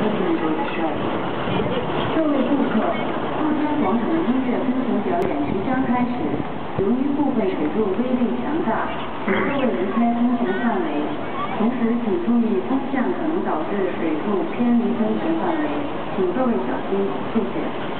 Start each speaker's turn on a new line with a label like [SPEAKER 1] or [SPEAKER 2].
[SPEAKER 1] 各位顾客，富川广场的音乐喷泉表演即将开始。由于部分水柱威力强大，请各位离开喷泉范围。同时，请注意风向可能导致水柱偏离喷泉范围，请各位小心，谢谢。